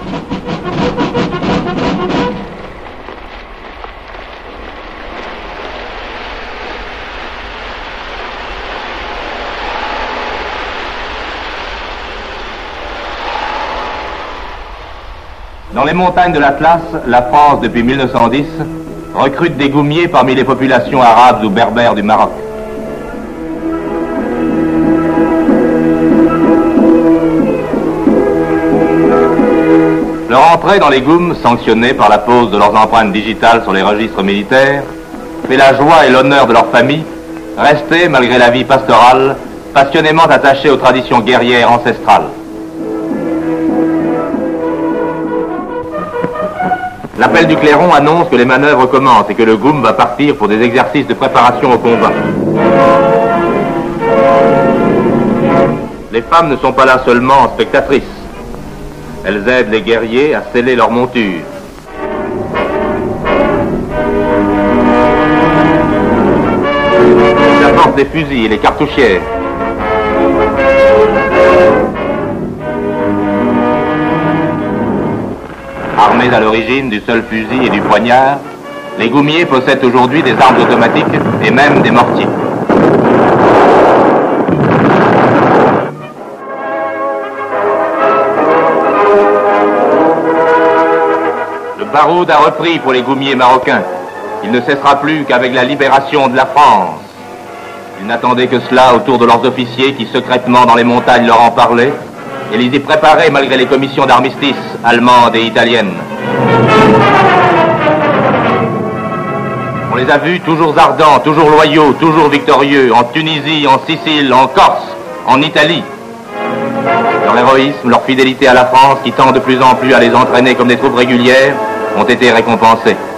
Dans les montagnes de l'Atlas, la France, depuis 1910, recrute des goumiers parmi les populations arabes ou berbères du Maroc. Leur entrée dans les goums, sanctionnée par la pose de leurs empreintes digitales sur les registres militaires, fait la joie et l'honneur de leur famille, restées, malgré la vie pastorale, passionnément attachées aux traditions guerrières ancestrales. L'appel du clairon annonce que les manœuvres commencent et que le goum va partir pour des exercices de préparation au combat. Les femmes ne sont pas là seulement spectatrices. Elles aident les guerriers à sceller leur monture. Elles apportent des fusils et les cartouchières. Armés à l'origine du seul fusil et du poignard, les goumiers possèdent aujourd'hui des armes automatiques et même des mortiers. Le baroud a repris pour les goumiers marocains. Il ne cessera plus qu'avec la libération de la France. Ils n'attendaient que cela autour de leurs officiers qui secrètement dans les montagnes leur en parlaient et les y préparaient malgré les commissions d'armistice allemandes et italiennes. On les a vus toujours ardents, toujours loyaux, toujours victorieux, en Tunisie, en Sicile, en Corse, en Italie. Leur héroïsme, leur fidélité à la France, qui tend de plus en plus à les entraîner comme des troupes régulières, ont été récompensés.